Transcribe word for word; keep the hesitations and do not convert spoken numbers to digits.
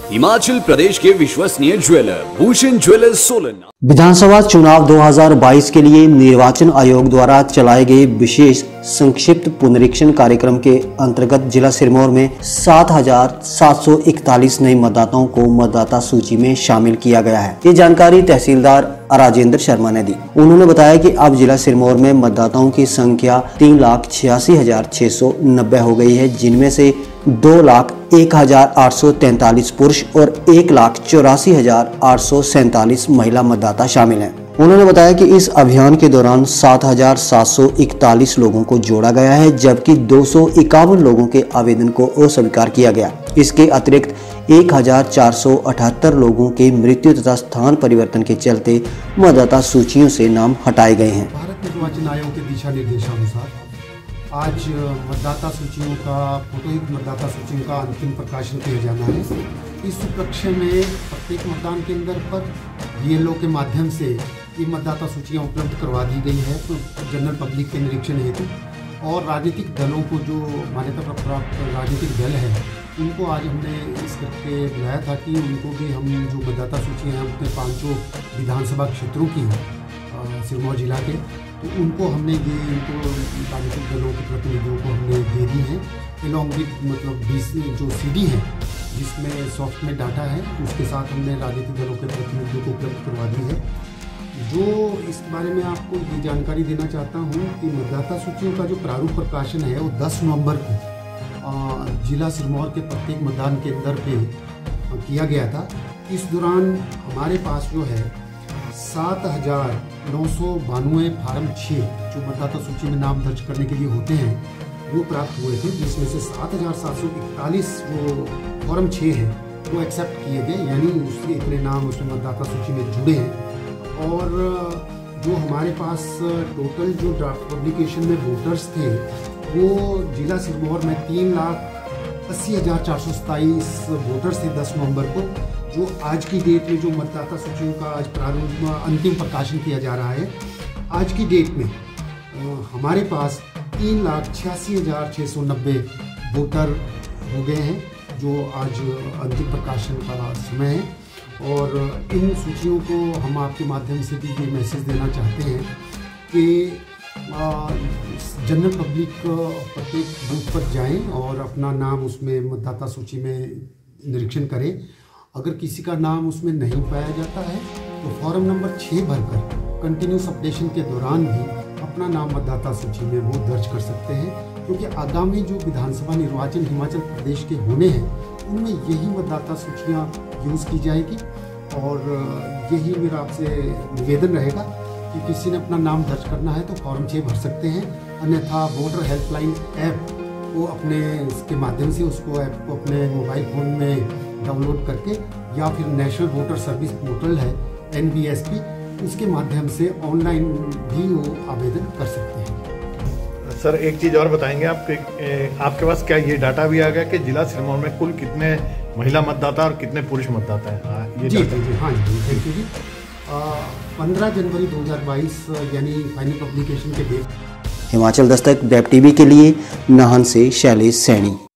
हिमाचल प्रदेश के विश्वसनीय jeweller Bhushan jewellers Solan. विधानसभा चुनाव दो हज़ार बाईस के लिए निर्वाचन आयोग द्वारा चलाए गए विशेष संक्षिप्त पुनरीक्षण कार्यक्रम के अंतर्गत जिला सिरमौर में सात हजार सात सौ इकतालीस नए मतदाताओं को मतदाता सूची में शामिल किया गया है। ये जानकारी तहसीलदार राजेंद्र शर्मा ने दी। उन्होंने बताया कि अब जिला सिरमौर में मतदाताओं की संख्या तीन लाख छियासी हजार छह सौ नब्बे हो गई है, जिनमें से दो लाख एक हजार आठ सौ तैंतालीस पुरुष और एक लाख चौरासी हजार आठ सौ सैंतालीस महिला मतदाता शामिल हैं। उन्होंने बताया कि इस अभियान के दौरान सात हजार सात सौ इकतालीस लोगों को जोड़ा गया है, जबकि दो सौ इक्यावन लोगों के आवेदन को अस्वीकार किया गया। इसके अतिरिक्त एक हजार चार सौ अठहत्तर लोगों के मृत्यु तथा स्थान परिवर्तन के चलते मतदाता सूचियों से नाम हटाए गए हैं। भारत निर्वाचन आयोग के दिशा निर्देशानुसार आज मतदाता सूचियों का फोटोयुक्त मतदाता सूचियों का अंतिम प्रकाशन किया जाना है। इस उपलक्ष्य में प्रत्येक मतदान केंद्र पर बीएलओ के माध्यम से ये मतदाता सूचियां उपलब्ध करवा दी गई है तो जनरल पब्लिक के निरीक्षण हेतु, और राजनीतिक दलों को जो मान्यता प्राप्त राजनीतिक दल है उनको आज हमने इस करके बुलाया था कि उनको भी हम जो मतदाता सूचियाँ हैं अपने पाँचों विधानसभा क्षेत्रों की हैं सिरमौर जिला के, तो उनको हमने ये इनको राजनीतिक दलों के प्रतिनिधियों को हमने दे दी है। एलॉन्ग विद मतलब बीस जो सीडी है जिसमें सॉफ्ट में डाटा है, उसके साथ हमने राजनीतिक दलों के प्रतिनिधियों को उपलब्ध करवा दी है। जो इस बारे में आपको ये जानकारी देना चाहता हूँ कि मतदाता सूचियों का जो प्रारूप प्रकाशन है वो दस नवंबर को जिला सिरमौर के प्रत्येक मतदान केंद्र पे किया गया था। इस दौरान हमारे पास जो है सात हजार नौ सौ बानवे फार्म छः जो मतदाता सूची में नाम दर्ज करने के लिए होते हैं वो प्राप्त हुए थे, जिसमें से सात हजार सात सौ इकतालीस जो फॉर्म छः है वो एक्सेप्ट किए गए, यानी उसके इतने नाम उसमें मतदाता सूची में जुड़े हैं। और जो हमारे पास टोटल जो ड्राफ्ट पब्लिकेशन में वोटर्स थे वो जिला सिरमौर में तीन लाख अस्सी हज़ार चार सौ सताईस वोटर्स थे दस नवंबर को। जो आज की डेट में जो मतदाता सूचियों का आज प्रारूप अंतिम प्रकाशन किया जा रहा है, आज की डेट में हमारे पास तीन लाख छियासी हज़ार छः सौ नब्बे वोटर हो गए हैं जो आज अंतिम प्रकाशन का समय है। और इन सूचियों को हम आपके माध्यम से भी ये मैसेज देना चाहते हैं कि जनरल पब्लिक प्रत्येक बूथ पर जाएं और अपना नाम उसमें मतदाता सूची में निरीक्षण करें। अगर किसी का नाम उसमें नहीं पाया जाता है तो फॉर्म नंबर छः भरकर कंटिन्यूस अपडेशन के दौरान भी अपना नाम मतदाता सूची में वो दर्ज कर सकते हैं, क्योंकि आगामी जो विधानसभा निर्वाचन हिमाचल प्रदेश के होने हैं उनमें यही मतदाता सूचियाँ यूज़ की जाएगी। और यही मेरा आपसे निवेदन रहेगा कि किसी ने अपना नाम दर्ज करना है तो फॉर्म छः भर सकते हैं, अन्यथा वोटर हेल्पलाइन ऐप को अपने इसके माध्यम से उसको ऐप को अपने मोबाइल फ़ोन में डाउनलोड करके या फिर नेशनल वोटर सर्विस पोर्टल है एन वी एस पी, उसके माध्यम से ऑनलाइन भी वो आवेदन कर सकते हैं। सर एक चीज़ और बताएंगे आपके आपके पास क्या ये डाटा भी आ गया कि जिला सिरमौर में कुल कितने महिला मतदाता और कितने पुरुष मतदाता हैं? ये जी जी जी हाँ जी थैंक यू जी। पंद्रह जनवरी दो हज़ार बाईस यानी फाइनल पब्लिकेशन के date. Himachal Dastak web TV के लिए नाहन से शैलेश सैनी।